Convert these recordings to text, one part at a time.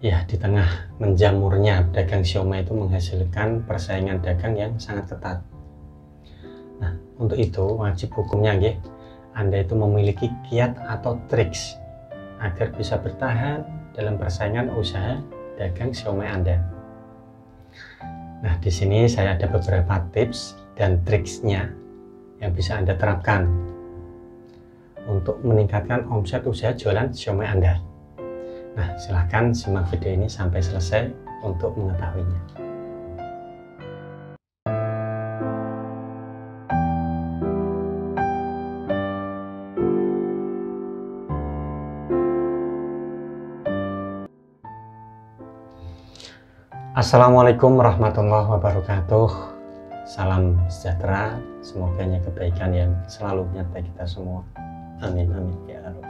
Ya, di tengah menjamurnya dagang siomay itu menghasilkan persaingan dagang yang sangat ketat. Nah, untuk itu wajib hukumnya Anda itu memiliki kiat atau triks agar bisa bertahan dalam persaingan usaha dagang siomay Anda. Nah, di sini saya ada beberapa tips dan triksnya yang bisa Anda terapkan untuk meningkatkan omset usaha jualan siomay Anda. Nah, silahkan simak video ini sampai selesai untuk mengetahuinya. Assalamualaikum warahmatullahi wabarakatuh. Salam sejahtera, semoga kebaikan yang selalu menyertai kita semua. Amin amin ya Rabbal.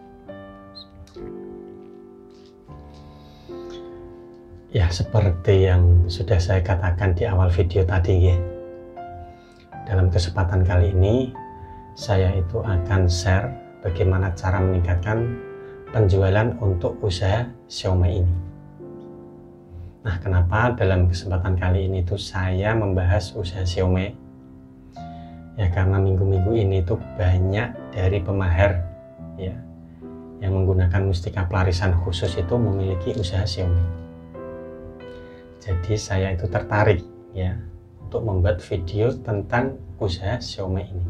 Ya, seperti yang sudah saya katakan di awal video tadi dalam kesempatan kali ini saya itu akan share bagaimana cara meningkatkan penjualan untuk usaha siomay ini. Nah, kenapa dalam kesempatan kali ini tuh saya membahas usaha siomay? Ya, karena minggu-minggu ini tuh banyak dari pemahar yang menggunakan mustika pelarisan khusus itu memiliki usaha siomay. Jadi saya itu tertarik untuk membuat video tentang usaha siomay ini.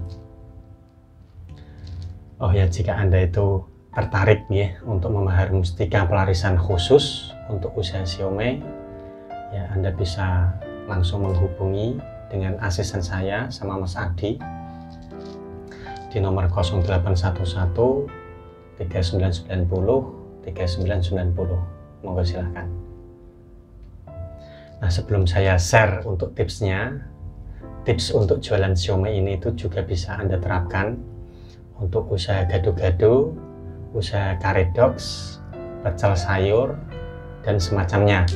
Oh ya, jika Anda itu tertarik untuk memahar mustika pelarisan khusus untuk usaha siomay, ya Anda bisa langsung menghubungi dengan asisten saya sama Mas Adi di nomor 0811 3990 3990. Monggo silahkan. Nah, sebelum saya share untuk tipsnya, tips untuk jualan siomay ini itu juga bisa Anda terapkan untuk usaha gado-gado, usaha karedoks, pecel sayur, dan semacamnya.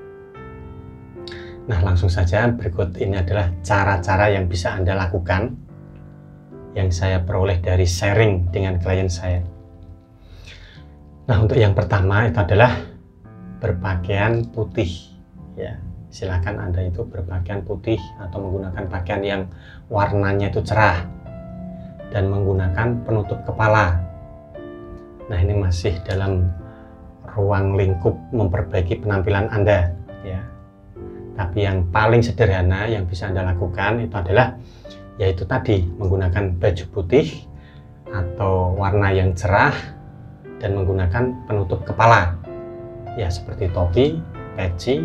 Nah, langsung saja berikut ini adalah cara-cara yang bisa Anda lakukan yang saya peroleh dari sharing dengan klien saya. Nah, untuk yang pertama itu adalah berpakaian putih. Ya, silakan Anda itu berpakaian putih atau menggunakan pakaian yang warnanya itu cerah dan menggunakan penutup kepala. Nah, ini masih dalam ruang lingkup memperbaiki penampilan Anda ya. Tapi yang paling sederhana yang bisa Anda lakukan itu adalah yaitu tadi menggunakan baju putih atau warna yang cerah dan menggunakan penutup kepala. Ya, seperti topi, peci,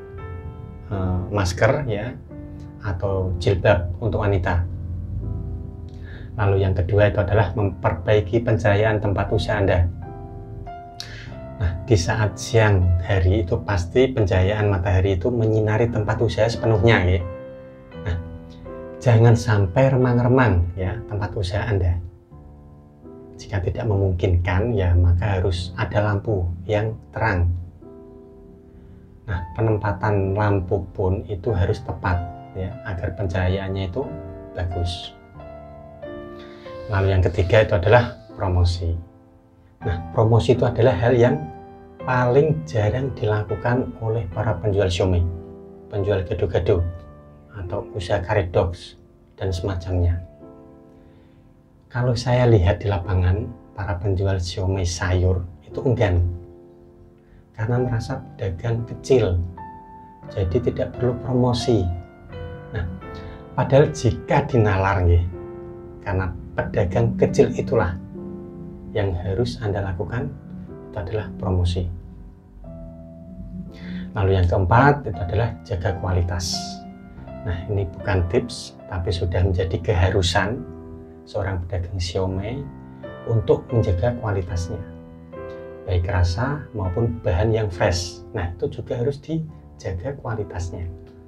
masker atau jilbab untuk wanita. Lalu yang kedua itu adalah memperbaiki pencahayaan tempat usaha Anda. Nah, di saat siang hari itu pasti pencahayaan matahari itu menyinari tempat usaha sepenuhnya Nah, jangan sampai remang-remang tempat usaha Anda. Jika tidak memungkinkan maka harus ada lampu yang terang. Nah, penempatan lampu pun itu harus tepat agar pencahayaannya itu bagus. Lalu yang ketiga itu adalah promosi. Nah, promosi itu adalah hal yang paling jarang dilakukan oleh para penjual siomay, penjual gado-gado atau usaha karedoks dan semacamnya. Kalau saya lihat di lapangan, para penjual siomay sayur itu enggan karena merasa pedagang kecil, jadi tidak perlu promosi. Nah, padahal jika dinalar karena pedagang kecil itulah yang harus Anda lakukan itu adalah promosi. Lalu yang keempat itu adalah jaga kualitas. Nah, ini bukan tips tapi sudah menjadi keharusan seorang pedagang siomay untuk menjaga kualitasnya, baik rasa maupun bahan yang fresh. Nah, itu juga harus dijaga kualitasnya.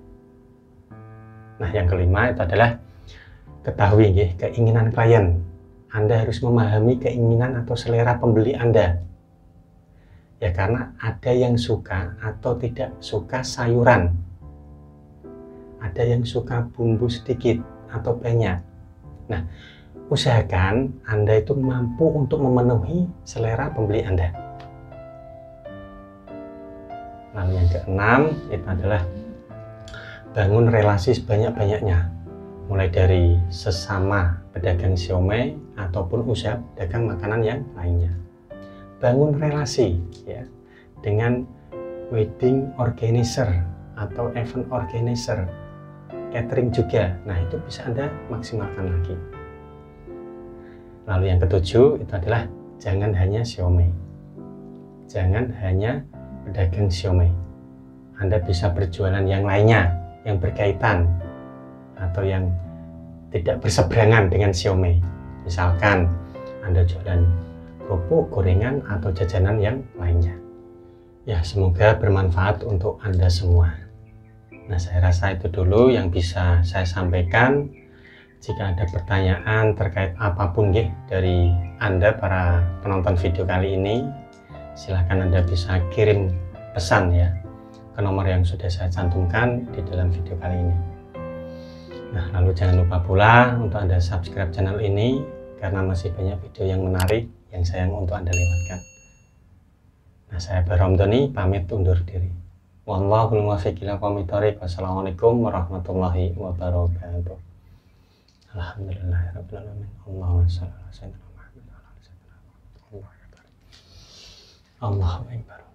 Nah, yang kelima itu adalah ketahui keinginan klien. Anda harus memahami keinginan atau selera pembeli Anda. Ya, karena ada yang suka atau tidak suka sayuran. Ada yang suka bumbu sedikit atau banyak. Nah, usahakan Anda itu mampu untuk memenuhi selera pembeli Anda. Lalu yang keenam itu adalah bangun relasi sebanyak-banyaknya, mulai dari sesama pedagang siomay ataupun usaha pedagang makanan yang lainnya. Bangun relasi ya dengan wedding organizer atau event organizer, catering juga. Nah, itu bisa Anda maksimalkan lagi. Lalu yang ketujuh itu adalah jangan hanya siomay. Jangan hanya pedagang siomay. Anda bisa berjualan yang lainnya yang berkaitan atau yang tidak berseberangan dengan siomay. Misalkan Anda jualan kerupuk, gorengan, atau jajanan yang lainnya. Ya, semoga bermanfaat untuk Anda semua. Nah, saya rasa itu dulu yang bisa saya sampaikan. Jika ada pertanyaan terkait apapun dari Anda para penonton video kali ini, silahkan Anda bisa kirim pesan ya ke nomor yang sudah saya cantumkan di dalam video kali ini. Nah, lalu jangan lupa pula untuk Anda subscribe channel ini karena masih banyak video yang menarik yang sayang untuk Anda lewatkan. Nah, saya Barhamdoni pamit undur diri. Wallahul muwaffiq ila aqwamit thoriq. Wassalamualaikum warahmatullahi wabarakatuh. Alhamdulillahirabbil alamin. Allahumma shalli ala sayyidina Muhammad wa ala ali sayyidina Muhammad. Allahu akbar.